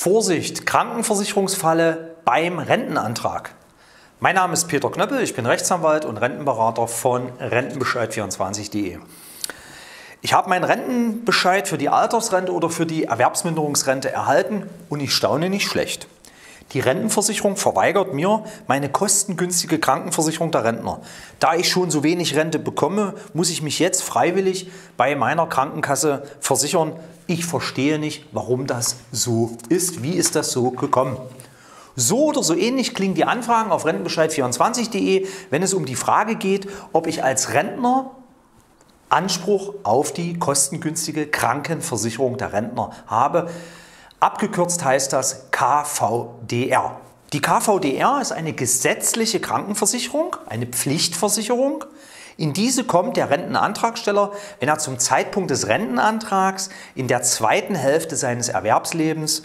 Vorsicht, Krankenversicherungsfalle beim Rentenantrag. Mein Name ist Peter Knöppel, ich bin Rechtsanwalt und Rentenberater von Rentenbescheid24.de. Ich habe meinen Rentenbescheid für die Altersrente oder für die Erwerbsminderungsrente erhalten und ich staune nicht schlecht. Die Rentenversicherung verweigert mir meine kostengünstige Krankenversicherung der Rentner. Da ich schon so wenig Rente bekomme, muss ich mich jetzt freiwillig bei meiner Krankenkasse versichern. Ich verstehe nicht, warum das so ist. Wie ist das so gekommen? So oder so ähnlich klingen die Anfragen auf Rentenbescheid24.de, wenn es um die Frage geht, ob ich als Rentner Anspruch auf die kostengünstige Krankenversicherung der Rentner habe. Abgekürzt heißt das KVDR. Die KVDR ist eine gesetzliche Krankenversicherung, eine Pflichtversicherung. In diese kommt der Rentenantragsteller, wenn er zum Zeitpunkt des Rentenantrags in der zweiten Hälfte seines Erwerbslebens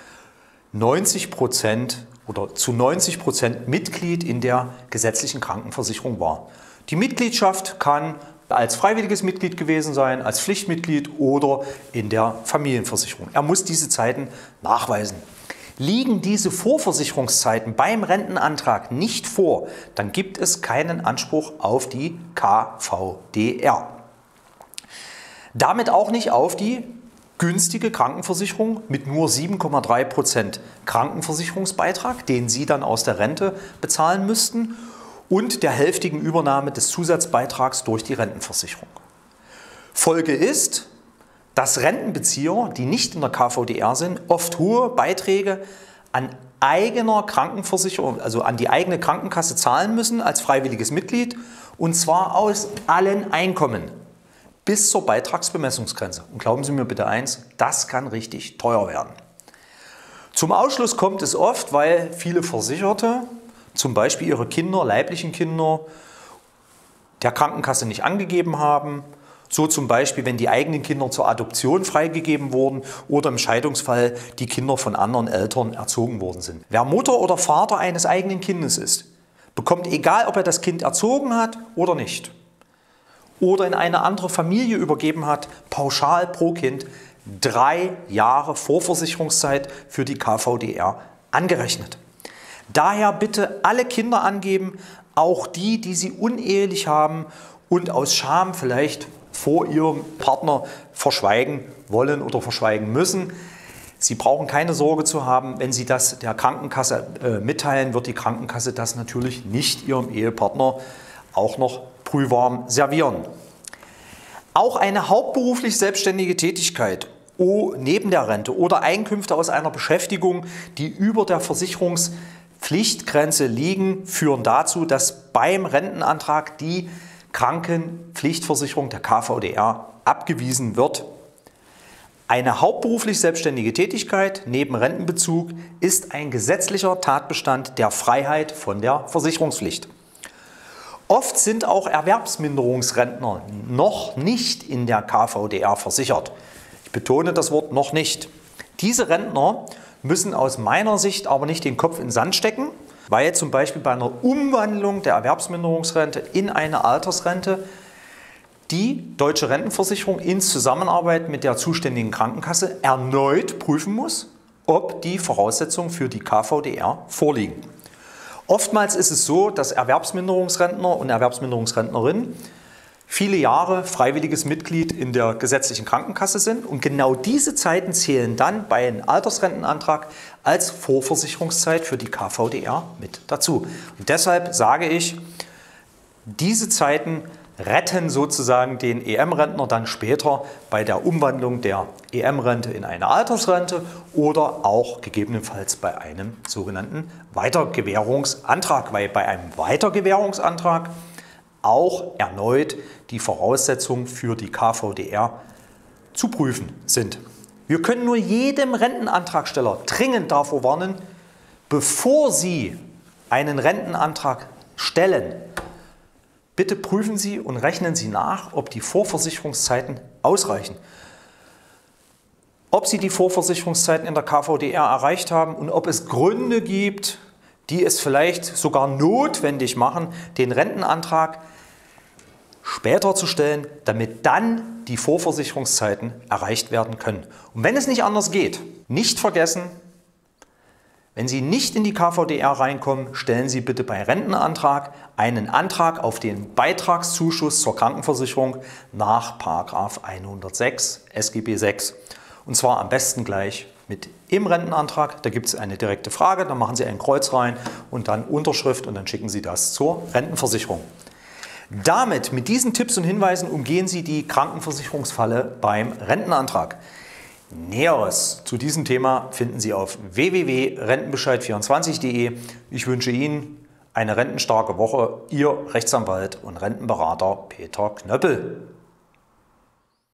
90% oder zu 90% Mitglied in der gesetzlichen Krankenversicherung war. Die Mitgliedschaft kann als freiwilliges Mitglied gewesen sein, als Pflichtmitglied oder in der Familienversicherung. Er muss diese Zeiten nachweisen. Liegen diese Vorversicherungszeiten beim Rentenantrag nicht vor, dann gibt es keinen Anspruch auf die KVDR. Damit auch nicht auf die günstige Krankenversicherung mit nur 7,3% Krankenversicherungsbeitrag, den Sie dann aus der Rente bezahlen müssten, und der hälftigen Übernahme des Zusatzbeitrags durch die Rentenversicherung. Folge ist, dass Rentenbezieher, die nicht in der KVDR sind, oft hohe Beiträge an eigener Krankenversicherung, also an die eigene Krankenkasse zahlen müssen als freiwilliges Mitglied, und zwar aus allen Einkommen bis zur Beitragsbemessungsgrenze. Und glauben Sie mir bitte eins, das kann richtig teuer werden. Zum Ausschluss kommt es oft, weil viele Versicherte zum Beispiel ihre Kinder, leiblichen Kinder, der Krankenkasse nicht angegeben haben. So zum Beispiel, wenn die eigenen Kinder zur Adoption freigegeben wurden oder im Scheidungsfall die Kinder von anderen Eltern erzogen worden sind. Wer Mutter oder Vater eines eigenen Kindes ist, bekommt, egal ob er das Kind erzogen hat oder nicht, oder in eine andere Familie übergeben hat, pauschal pro Kind 3 Jahre Vorversicherungszeit für die KVDR angerechnet. Daher bitte alle Kinder angeben, auch die, die Sie unehelich haben und aus Scham vielleicht vor Ihrem Partner verschweigen wollen oder verschweigen müssen. Sie brauchen keine Sorge zu haben, wenn Sie das der Krankenkasse mitteilen, wird die Krankenkasse das natürlich nicht Ihrem Ehepartner auch noch brühwarm servieren. Auch eine hauptberuflich selbstständige Tätigkeit neben der Rente oder Einkünfte aus einer Beschäftigung, die über der Versicherungspflichtgrenze liegen, führen dazu, dass beim Rentenantrag die Krankenpflichtversicherung der KVDR abgewiesen wird. Eine hauptberuflich selbstständige Tätigkeit neben Rentenbezug ist ein gesetzlicher Tatbestand der Freiheit von der Versicherungspflicht. Oft sind auch Erwerbsminderungsrentner noch nicht in der KVDR versichert. Ich betone das Wort noch nicht. Diese Rentner müssen aus meiner Sicht aber nicht den Kopf in den Sand stecken, weil zum Beispiel bei einer Umwandlung der Erwerbsminderungsrente in eine Altersrente die Deutsche Rentenversicherung in Zusammenarbeit mit der zuständigen Krankenkasse erneut prüfen muss, ob die Voraussetzungen für die KVDR vorliegen. Oftmals ist es so, dass Erwerbsminderungsrentner und Erwerbsminderungsrentnerinnen viele Jahre freiwilliges Mitglied in der gesetzlichen Krankenkasse sind und genau diese Zeiten zählen dann bei einem Altersrentenantrag als Vorversicherungszeit für die KVDR mit dazu. Und deshalb sage ich, diese Zeiten retten sozusagen den EM-Rentner dann später bei der Umwandlung der EM-Rente in eine Altersrente oder auch gegebenenfalls bei einem sogenannten Weitergewährungsantrag, weil bei einem Weitergewährungsantrag auch erneut die Voraussetzungen für die KVDR zu prüfen sind. Wir können nur jedem Rentenantragsteller dringend davor warnen, bevor Sie einen Rentenantrag stellen, bitte prüfen Sie und rechnen Sie nach, ob die Vorversicherungszeiten ausreichen. Ob Sie die Vorversicherungszeiten in der KVDR erreicht haben und ob es Gründe gibt, die es vielleicht sogar notwendig machen, den Rentenantrag später zu stellen, damit dann die Vorversicherungszeiten erreicht werden können. Und wenn es nicht anders geht, nicht vergessen, Wenn Sie nicht in die KVDR reinkommen, stellen Sie bitte bei Rentenantrag einen Antrag auf den Beitragszuschuss zur Krankenversicherung nach § 106 SGB VI. Und zwar am besten gleich mit im Rentenantrag. Da gibt es eine direkte Frage, dann machen Sie ein Kreuz rein und dann Unterschrift und dann schicken Sie das zur Rentenversicherung. Damit, mit diesen Tipps und Hinweisen, umgehen Sie die Krankenversicherungsfalle beim Rentenantrag. Näheres zu diesem Thema finden Sie auf www.rentenbescheid24.de. Ich wünsche Ihnen eine rentenstarke Woche. Ihr Rechtsanwalt und Rentenberater Peter Knöppel.